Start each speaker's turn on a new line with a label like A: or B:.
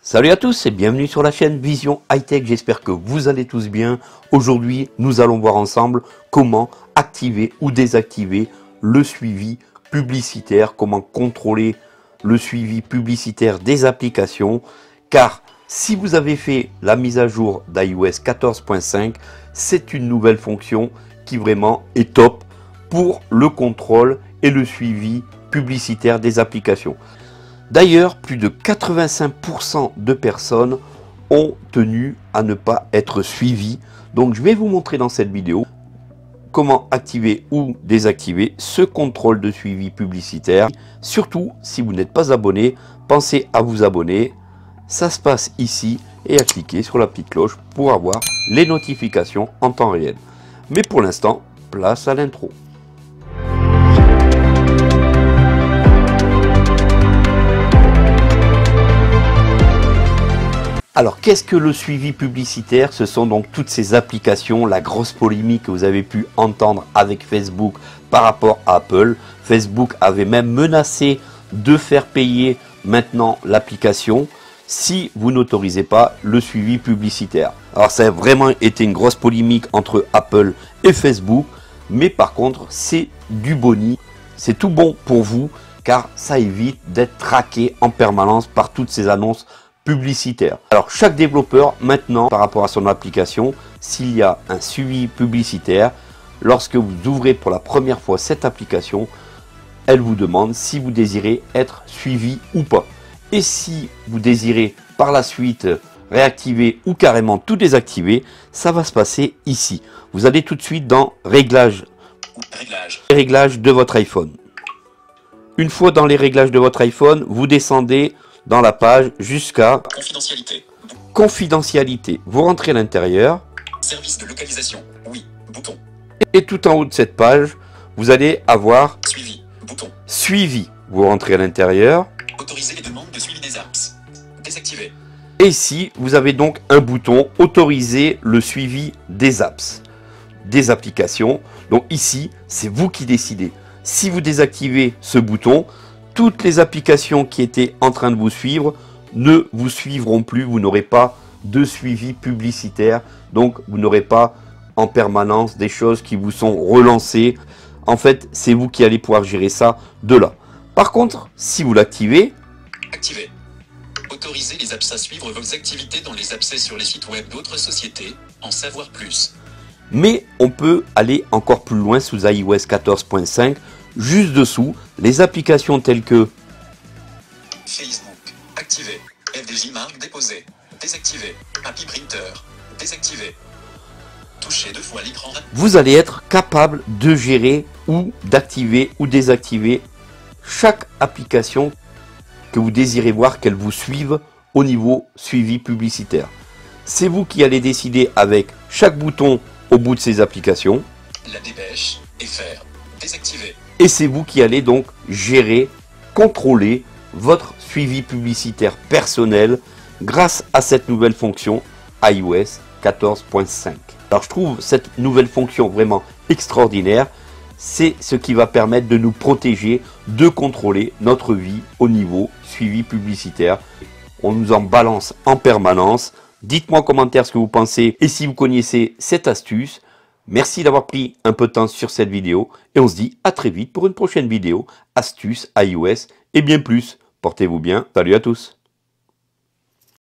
A: Salut à tous et bienvenue sur la chaîne Vision High Tech, j'espère que vous allez tous bien. Aujourd'hui, nous allons voir ensemble comment activer ou désactiver le suivi publicitaire, comment contrôler le suivi publicitaire des applications. Car si vous avez fait la mise à jour d'iOS 14.5, c'est une nouvelle fonction qui vraiment est top pour le contrôle et le suivi publicitaire des applications. D'ailleurs, plus de 85% de personnes ont tenu à ne pas être suivies. Donc, je vais vous montrer dans cette vidéo comment activer ou désactiver ce contrôle de suivi publicitaire. Surtout, si vous n'êtes pas abonné, pensez à vous abonner. Ça se passe ici et à cliquer sur la petite cloche pour avoir les notifications en temps réel. Mais pour l'instant, place à l'intro. Alors, qu'est-ce que le suivi publicitaire? Ce sont donc toutes ces applications, la grosse polémique que vous avez pu entendre avec Facebook par rapport à Apple. Facebook avait même menacé de faire payer maintenant l'application si vous n'autorisez pas le suivi publicitaire. Alors, ça a vraiment été une grosse polémique entre Apple et Facebook, mais par contre, c'est du boni, c'est tout bon pour vous, car ça évite d'être traqué en permanence par toutes ces annonces publicitaire. Alors chaque développeur maintenant par rapport à son application, s'il y a un suivi publicitaire, lorsque vous ouvrez pour la première fois cette application, elle vous demande si vous désirez être suivi ou pas. Et si vous désirez par la suite réactiver ou carrément tout désactiver, ça va se passer ici. Vous allez tout de suite dans réglages de votre iPhone. Une fois dans les réglages de votre iPhone, vous descendez dans la page jusqu'à confidentialité. Vous rentrez à l'intérieur.
B: Service de localisation. Oui. Bouton.
A: Et tout en haut de cette page, vous allez avoir
B: Suivi. Bouton.
A: Suivi. Vous rentrez à l'intérieur.
B: Autoriser les demandes de suivi des apps. Désactiver.
A: Et ici, vous avez donc un bouton autoriser le suivi des apps, des applications. Donc ici, c'est vous qui décidez. Si vous désactivez ce bouton, toutes les applications qui étaient en train de vous suivre ne vous suivront plus. Vous n'aurez pas de suivi publicitaire. Donc, vous n'aurez pas en permanence des choses qui vous sont relancées. En fait, c'est vous qui allez pouvoir gérer ça de là. Par contre, si vous l'activez,
B: activer. Autoriser les apps à suivre vos activités dans les abcès sur les sites web d'autres sociétés. En savoir plus.
A: Mais on peut aller encore plus loin sous iOS 14.5. Juste dessous, les applications telles que
B: Facebook, activé. FDJ marque déposée, désactivé. Happy Printer, désactivé. Touchez 2 fois l'écran.
A: Vous allez être capable de gérer ou d'activer ou désactiver chaque application que vous désirez voir qu'elle vous suive au niveau suivi publicitaire. C'est vous qui allez décider avec chaque bouton au bout de ces applications.
B: La dépêche, FR, désactivé.
A: Et c'est vous qui allez donc gérer, contrôler votre suivi publicitaire personnel grâce à cette nouvelle fonction iOS 14.5. Alors je trouve cette nouvelle fonction vraiment extraordinaire. C'est ce qui va permettre de nous protéger, de contrôler notre vie au niveau suivi publicitaire. On nous en balance en permanence. Dites-moi en commentaire ce que vous pensez et si vous connaissez cette astuce. Merci d'avoir pris un peu de temps sur cette vidéo et on se dit à très vite pour une prochaine vidéo, astuces, iOS et bien plus. Portez-vous bien. Salut à tous.